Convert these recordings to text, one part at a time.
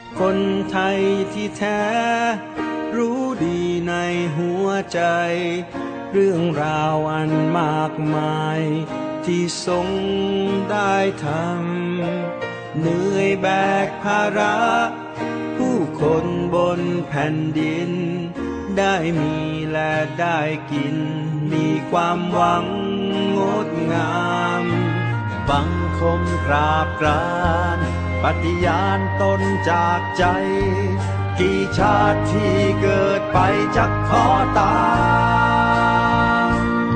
คนไทยที่แท้รู้ดีในหัวใจเรื่องราวอันมากมายที่ทรงได้ทำเหนื่อยแบกภาระผู้คนบนแผ่นดินได้มีและได้กินมีความหวังงดงามบังคมกราบกรานปฏิญาณตนจากใจกี่ชาติที่เกิดไปจะขอตาม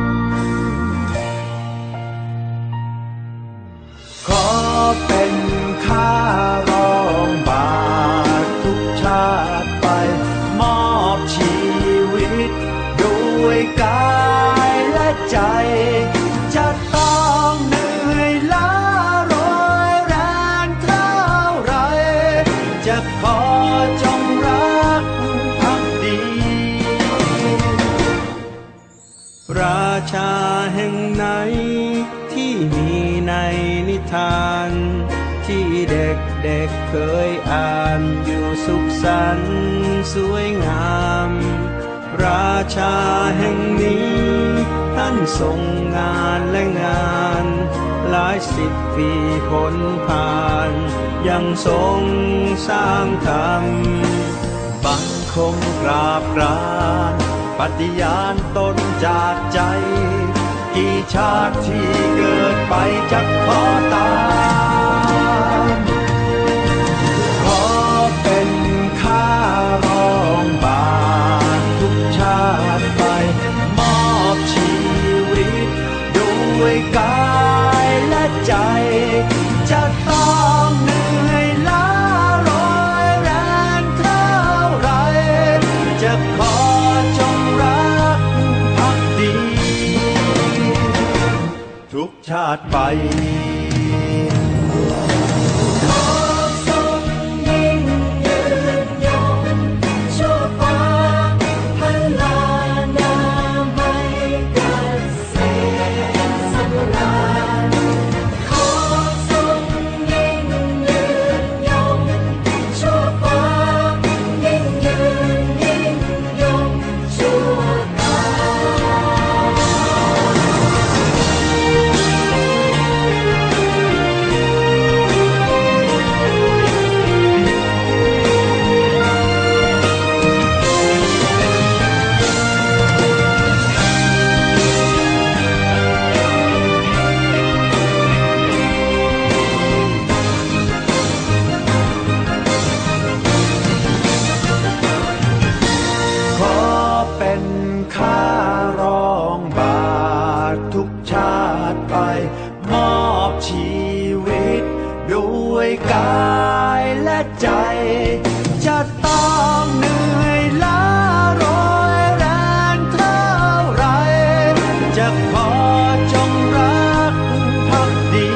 ขอเป็นข้ารองบาททุกชาติไปมอบชีวิตด้วยกายและใจจะต้องเหนื่อยล้ารอยแรงเท่าไรจะขอจงรักภักดีราชาแห่งไหนที่มีในนิทานที่เด็กๆเคยอ่านอยู่สุขสันต์สวยงามราชาแห่งนี้ท่านทรงงานและงานหลายสิบปีพ้นผ่านยังทรงสร้างธรรมบังคมกราบกรานปฏิญาณตนจากใจกี่ชาติที่เกิดไปจะขอตามขอเป็นข้ารองบาททุกชาติไปมอบชีวิตด้วยกายและใจจะต้องเหนื่อยล้ารอยแรงเท่าไรจะขอจงรักภักดีทุกชาติไปกายและใจจะต้องเหนื่อยล้ารอยแรงเท่าไรจะขอจงรักภักดี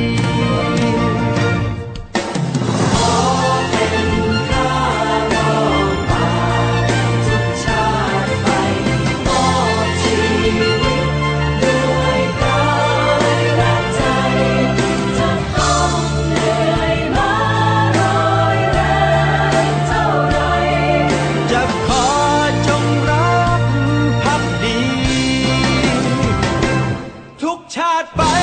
ขอเป็นข้ารองบาททุกชาติไปมอบชีวิตด้วยกายและใจจะต้องเหนื่อยชาติไป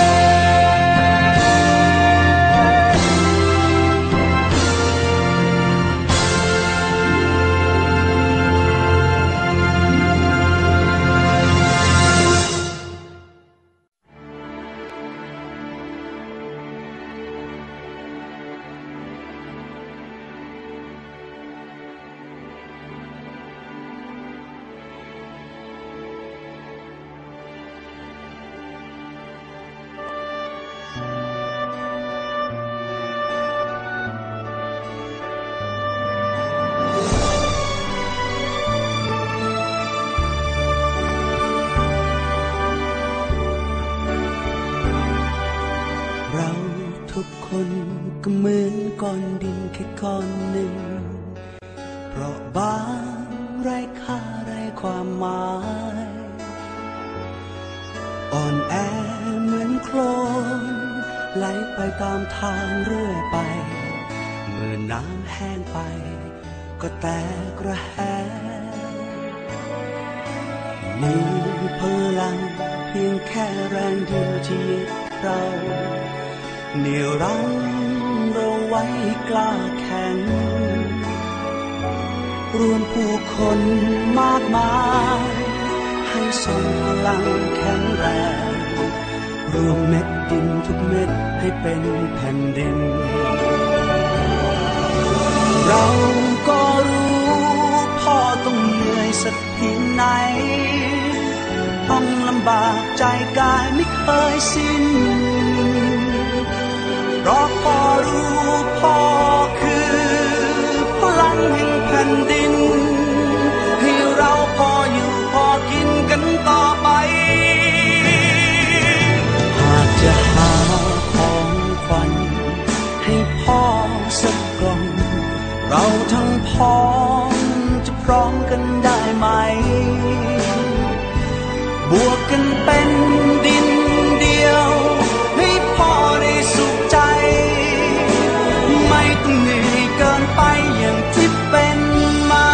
คนก็เหมือนก้อนดินแค่ก้อนหนึ่งเพราะบางไร้ค่าไร้ความหมายอ่อนแอเหมือนโคลนไหลไปตามทางเรื่อยไปมื่อน้ำแห้งไปก็แตกระแหงมีพลังเพียงแค่แรงเดียวที่ยึดเราเหนี่ยวรั้งเราไว้กล้าแข็งรวมผู้คนมากมายให้ส่งพลังแข็งแรงรวมเม็ดดินทุกเม็ดให้เป็นแผ่นดินเราก็รู้พ่อต้องเหนื่อยสักเพียงไหนต้องลำบากใจกายไม่เคยสิ้นเพราะพ่อรู้พ่อคือพลังแห่งแผ่นดินให้เราพออยู่พอกินกันต่อไปหากจะหาของขวัญให้พ่อสักกล่องเราทั้งพ้องจะพร้อมกันได้ไหมบวกกันเป็นดินเดียวให้พ่อได้สุขใจไม่ต้องเหนื่อยเกินไปอย่างที่เป็นมา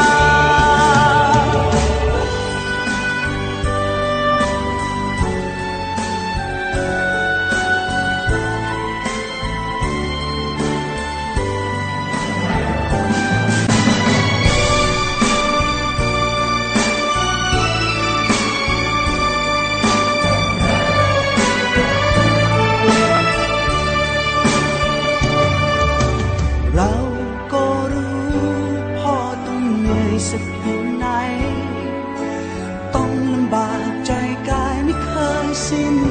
สักเพียงไหนต้องลำบากใจกายไม่เคยสิ้น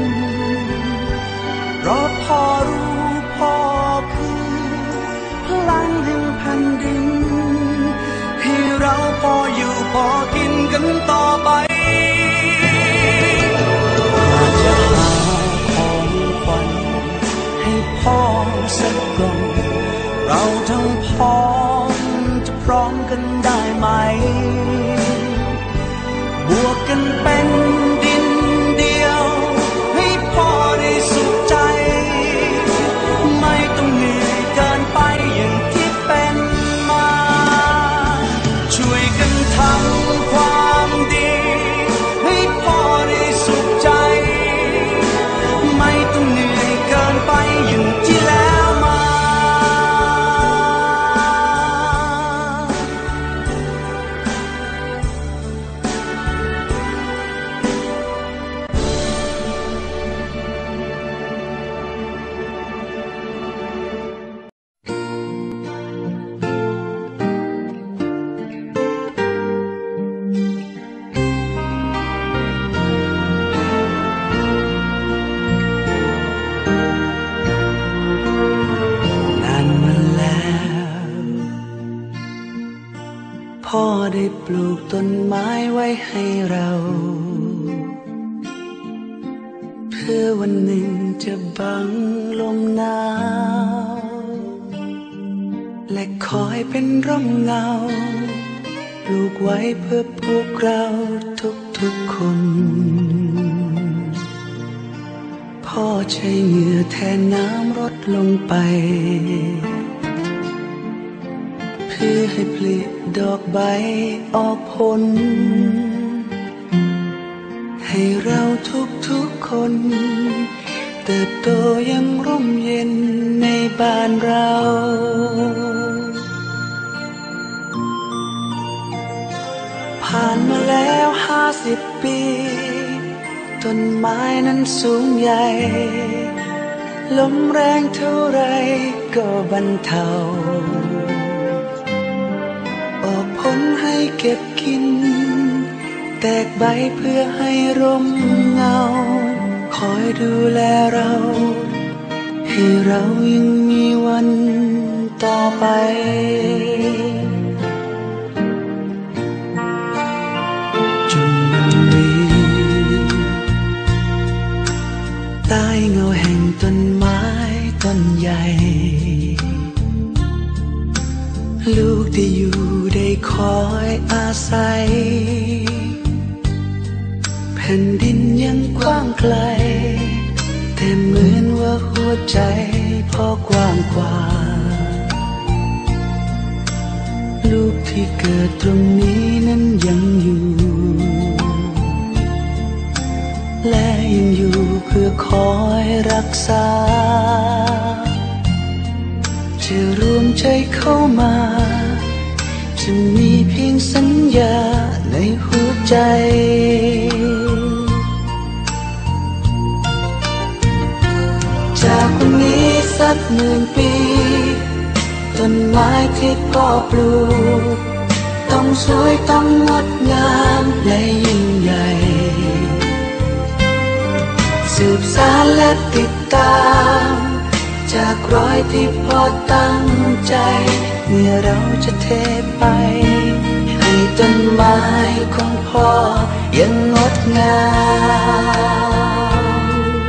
เพราะพ่อรู้พ่อคือพลังแห่งแผ่นดินให้เราพออยู่พอกินกันต่อไปอาจจะหาของขวัญให้พ่อสักกล่องเราทั้งพ้องจะพร้อมกันได้ไหมบวกกันเป็นดินเดียวให้พ่อได้สุขใจไม่ต้องเหนื่อยเกินไปอย่างที่เป็นมาช่วยกันทำความดีให้พ่อได้สุขใจไม่ต้องเหนื่อยเกินไปอย่างที่แล้วมาพ่อได้ปลูกต้นไม้ไว้ให้เราเพื่อวันหนึ่งจะบังลมหนาวและคอยเป็นร่มเงาปลูกไว้เพื่อพวกเราทุกคน พ่อใช้เหงื่อแทนน้ำรดลงไปเพื่อให้ผลิดอกใบออกผลให้เราทุกคนเติบโตยังร่มเย็นในบ้านเราผ่านมาแล้ว50 ปีต้นไม้นั้นสูงใหญ่ลมแรงเท่าไรก็บรรเทาออกผลให้เก็บกินแตกใบเพื่อให้ร่มเงาคอยดูแลเราให้เรายังมีวันต่อไปจนวันนี้ใต้เงาแห่งต้นไม้ต้นใหญ่ลูกได้อยู่ได้คอยอาศัยแผ่นดินยังกว้างไกลแต่เหมือนว่าหัวใจพ่อกว้างกว่าลูกที่เกิดตรงนี้นั้นยังอยู่และยังอยู่เพื่อคอยรักษาจะรวมใจเข้ามาจะมีเพียงสัญญาในหัวใจจากวันนี้สัก10,000 ปีต้นไม้ที่พ่อปลูกต้องสวยต้องงดงามและยิ่งใหญ่สืบสานและติดตามจากรอยที่พ่อตั้งใจเมื่อเราจะเทไปให้ต้นไม้ของพ่อยังงดงาม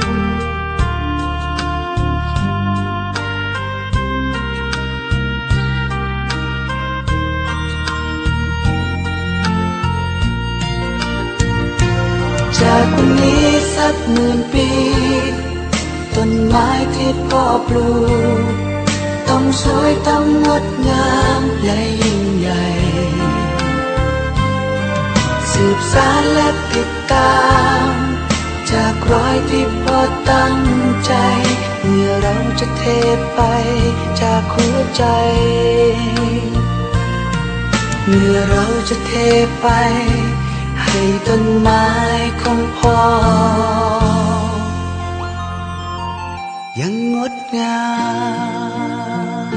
จากวันนี้สัก10,000 ปีต้นไม้ที่พ่อปลูกต้องสวยต้องงดงามและยิ่งใหญ่สืบสานและติดตามจากรอยที่พ่อตั้งใจเมื่อเราจะเทไปจากหัวใจเมื่อเราจะเทไปให้ต้นไม้ของพ่อยังงดงาม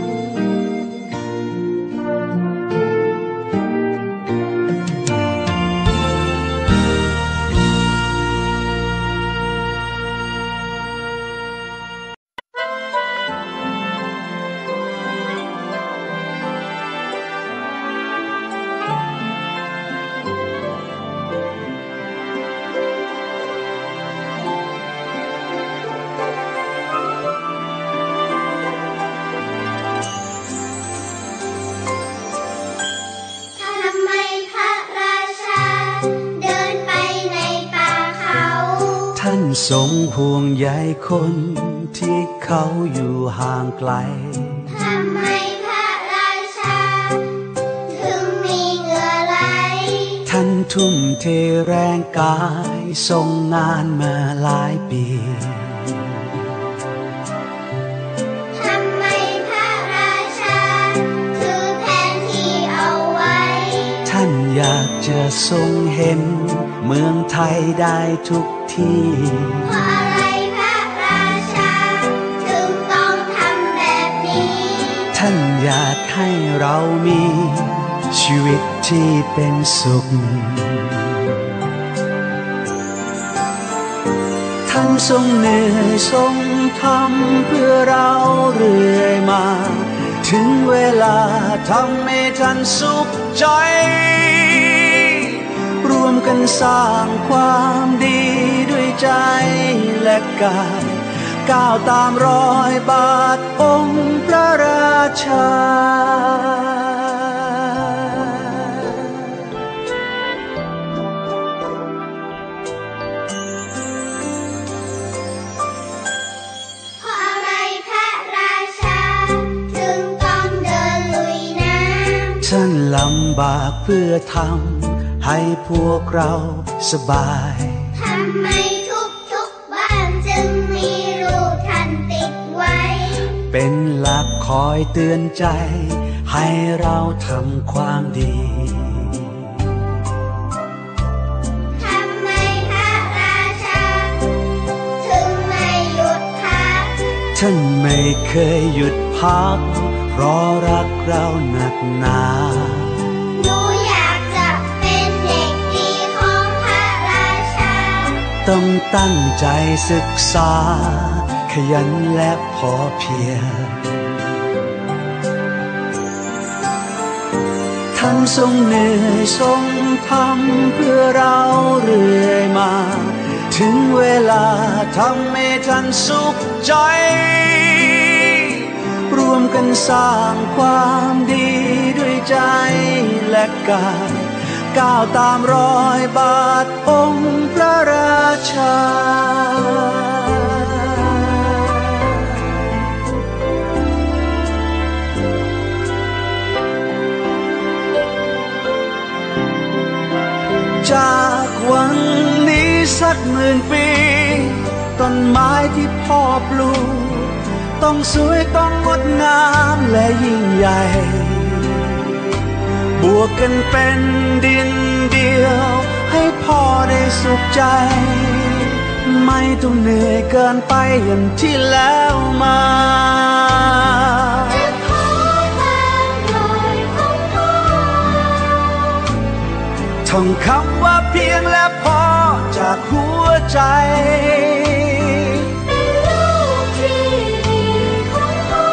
ทรงห่วงใยคนที่เขาอยู่ห่างไกลทำไมพระราชาถึงมีเหงื่อไหลท่านทุ่มเทแรงกายทรงงานมาหลายปีทำไมพระราชาถือแผนที่เอาไว้ท่านอยากจะทรงเห็นเมืองไทยได้ทุกที่เพราะอะไรพระราชาถึงต้องทำแบบนี้ท่านอยากให้เรามีชีวิตที่เป็นสุขท่านทรงเหนื่อยทรงทำเพื่อเราเรื่อยมาถึงเวลาทำให้ท่านสุขใจร่วมกันสร้างความดีด้วยใจและกายก้าวตามรอยบาทองค์พระราชาเพราะอะไรพระราชาถึงต้องเดินลุยน้ำท่านลำบากเพื่อทำให้พวกเราสบายทำไมทุกบ้านจึงมีรูปท่านติดไว้เป็นหลักคอยเตือนใจให้เราทำความดีทำไมพระราชาถึงไม่หยุดพักท่านไม่เคยหยุดพักเพราะรักเราหนักหนาต้องตั้งใจศึกษาขยันและพอเพียงท่านทรงเหนื่อยทรงทำเพื่อเราเรื่อยมาถึงเวลาทำให้ท่านสุขใจร่วมกันสร้างความดีด้วยใจและกายก้าวตามรอยบาทองค์พระราชาวันนี้สัก10,000 ปีต้นไม้ที่พ่อปลูกต้องสวยต้องงดงามและยิ่งใหญ่บวกกันเป็นดินเดียวให้พ่อได้สุขใจไม่ต้องเหนื่อยเกินไปอย่างที่แล้วมาจะขอตามรอยของพ่อท่องคำว่าเพียงและพอจากหัวใจเป็นลูกที่ดีของพ่อ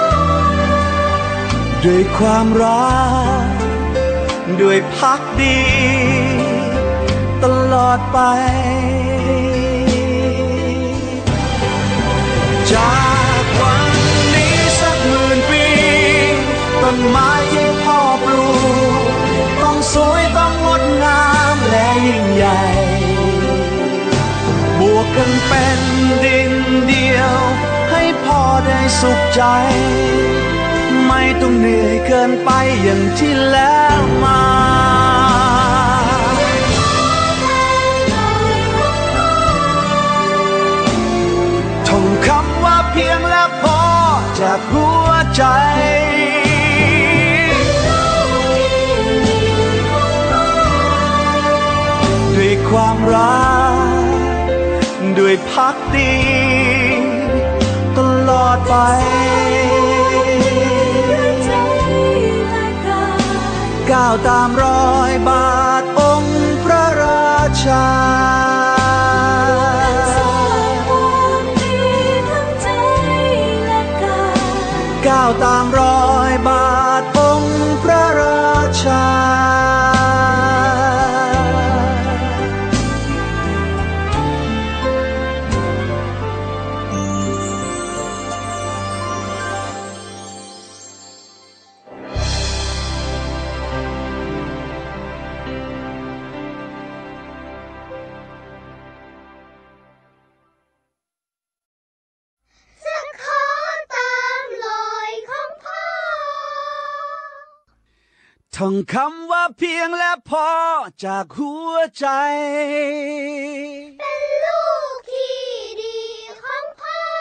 ด้วยความรักด้วยภักดีตลอดไปจากวันนี้สัก10,000 ปีต้นไม้ที่พ่อปลูกต้องสวยต้องงดงามและยิ่งใหญ่บวกกันเป็นดินเดียวให้พ่อได้สุขใจไม่ต้องเหนื่อยเกินไปอย่างที่แล้วมาท่องคำว่าเพียงและพอจากหัวใจด้วยความรักด้วยภักดีตลอดไปก้าวตามรอยบาทองค์พระราชาก้าวตามรอยบาทองค์พระราชาท่องคำว่าเพียงและพอจากหัวใจเป็นลูกที่ดีของพ่อ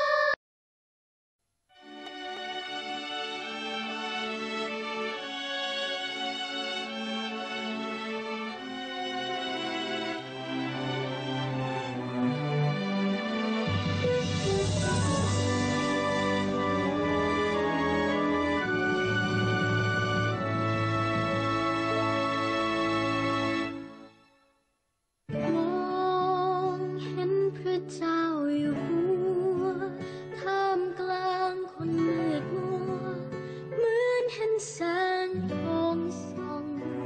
เจ้าอยู่หัวท่ามกลางคนมืดมัวเหมือนเห็นแสงทองส่อง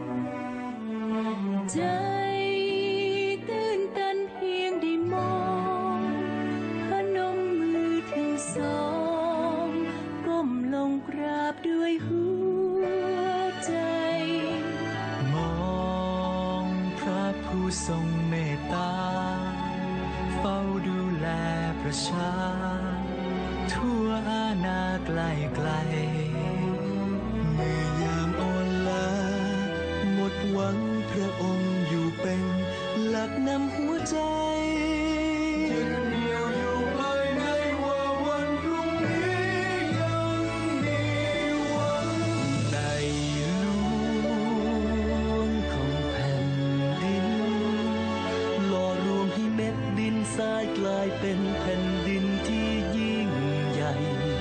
ใจตื่นตันเพียงได้มองพนมมือทั้งสองก้มลงกราบด้วยหัวใจมองพระผู้ทรงเมตตาเฝ้าดูแลประชาทั่วอาณาไกลไกลเมื่อยามอ่อนล้าหมดหวังพระองค์อยู่เป็นหลักนำหัวใจยึดเหนี่ยวอยู่ภายในว่าวันพรุ่งนี้ยังมีหวังในหลวงของแผ่นดินหล่อรวมให้เม็ดดินทรายกลายเป็นแผ่นดินที่ยิ่งใหญ่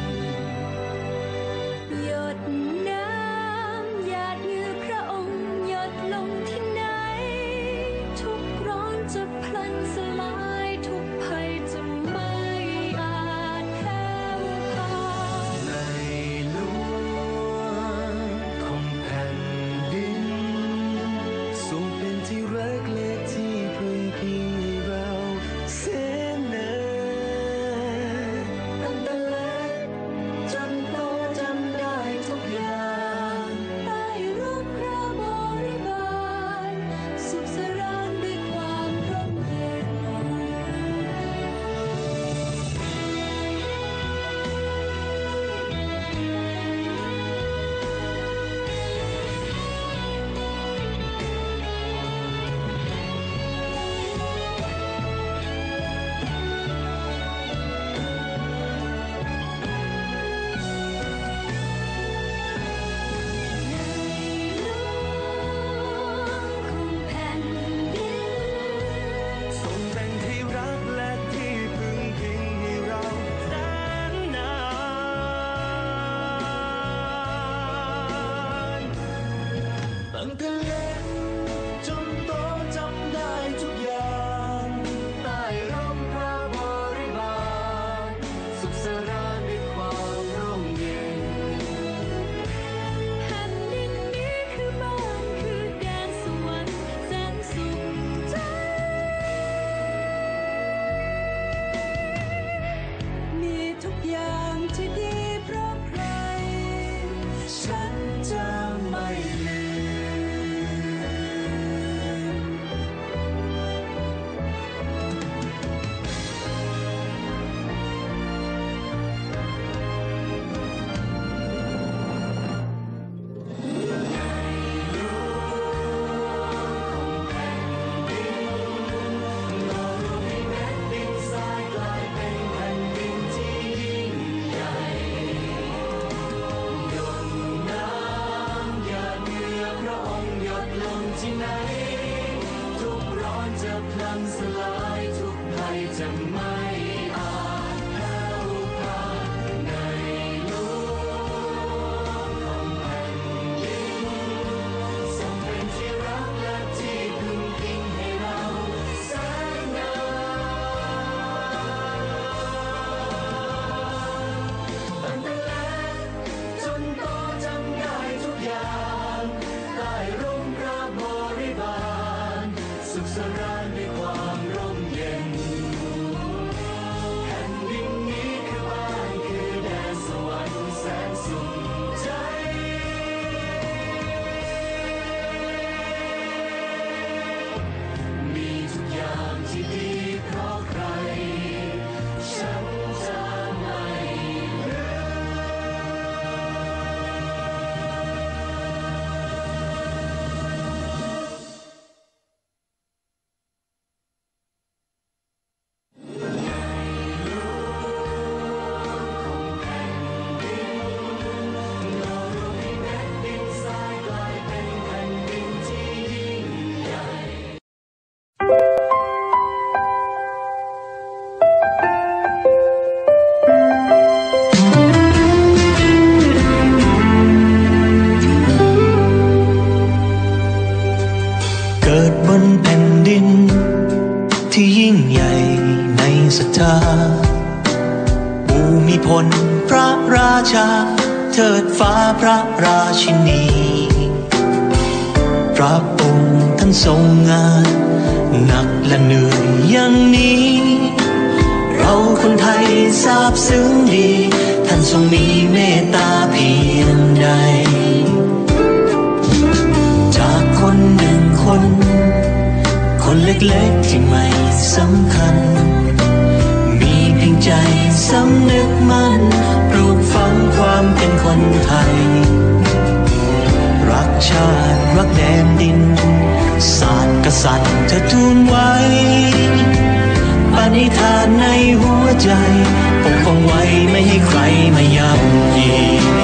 หยดน้ำหยาดเหงื่อพระองค์หยดลงที่ไหนทุกร้อนจะพลันสทะเลจนโตจำได้ทุกอย่างใต้ร่มพระบริบาลสุขสราญด้วยความร่มเย็นแผ่นดินนี้คือบ้านคือแดนสวรรค์แสนสุขใจมีทุกอย่างที่ดีเพราะใครฉันจะไม่ลืมที่ไหนทุกร้อนจะพลันสลายทุกภัยจะไม่อาจแผ่วพรางในหลวงของแผ่นดินทรงเป็นที่รักและที่พึ่งพิงให้เราแสนนานตั้งแต่เล็กจนโตจำได้ทุกอย่างใต้ร่มพระบริบาลสุขสราญด้วยความร่มเย็นแผ่นดินนี้คือบ้านคือแดนสวรรค์แสนสุขใจมีทุกอย่างที่ดีเพราะใครฉันจะไม่ลืมดินทรายกลายเป็นแผ่นดินที่ยิ่งใหญ่เกิดบนแผ่นดินที่ยิ่งใหญ่ในศรัทธาภูมิพลพระราชาเทิดฟ้าพระราชินี พระองค์ท่านทรงงานหนักและเหนื่อยอย่างนี้ เราคนไทยทราบซึ้งดีท่านทรงมีเมตตาเพียงใดจากคนหนึ่งคนคนเล็กๆที่ไม่สำคัญมีเพียงใจสำนึกมั่นปลูกฝังความเป็นคนไทยรักชาติรักแดนดินศาสตร์กษัตริย์เธอทูลไว้ปณิธานในหัวใจปกป้องไว้ไม่ให้ใครมาย่ำยี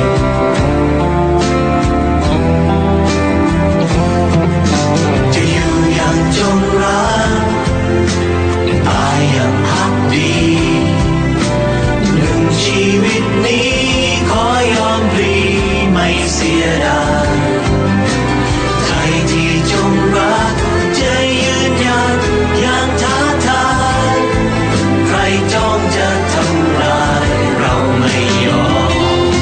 จะอยู่อย่างจงรักตายอย่างพักดีหนึ่งชีวิตนี้ขอยอมพลีไม่เสียดายใครที่จงรักจะยืนหยัดอย่างท้าทายใครจ้องจะทำลายเราไม่ยอม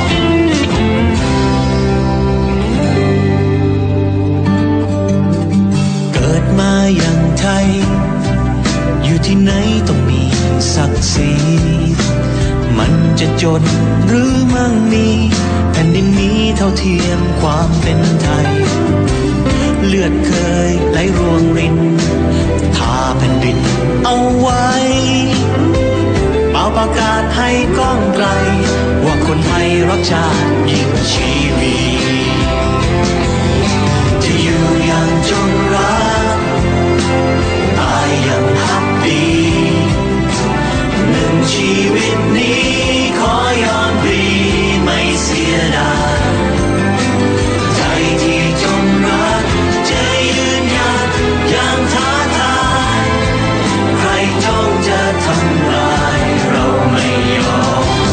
เกิดมาอย่างไทยอยู่ที่ไหนต้องมีศักดิ์ศรีมันจะจนหรือมั่งมีแผ่นดินนี้เท่าเทียมความเป็นไทยเลือดเคยไหลรวงรินทาแผ่นดินเอาไว้เป่าประกาศให้ก้องไกลว่าคนไทยรักชาติยิ่งชีวีจะอยู่อย่างจงรักตายอย่างพักดีหนึ่งชีวิตนี้ขอยอมพลีไม่เสียดายใจที่จงรักจะยืนหยัดอย่างท้าทายใครจ้องจะทำลายเราไม่ยอม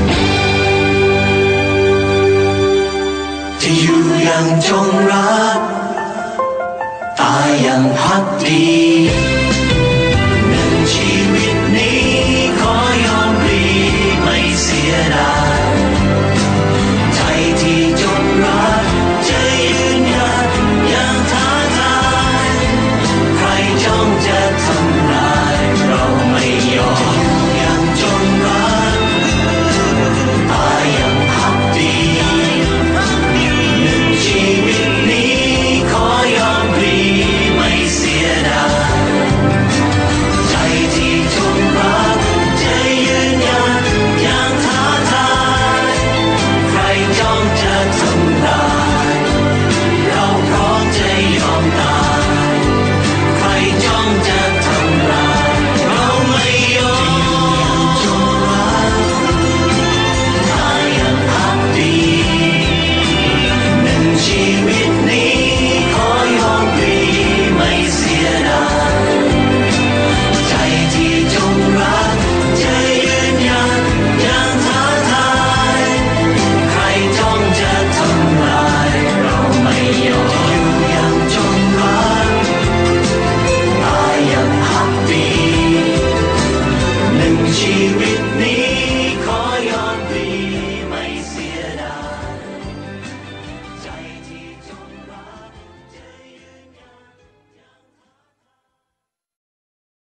จะอยู่อย่างจงรักยังพักดีหนึ่งชีวิตนี้ขอยอมพลีไม่เสียดายใจที่จงรักจะยืนหยัดอย่างท้าทายใครจ้องจะทำลายเราไม่ยอมยังจงรักตายอย่างพักดีหนึ่งชีวิตนี้ขอยอมพลีไม่เสียดายใจที่จงรักจะยืนหยัดอย่างท้าทายใครจ้องจะทำลายเราพร้อมจะยอมตายใครจ้องจะทำลายเราไม่ยอมจงรักตายอย่างพักดีหนึ่งชีวิตนี้ขอยอมพลีไม่เสียดายใจที่จงรักจะยืนหยัดอย่างท้าทายใครจ้องจะทำลายเราไม่ยอมอยู่อย่างจงรักตายอย่างพักดีหนึ่งชีวิตนี้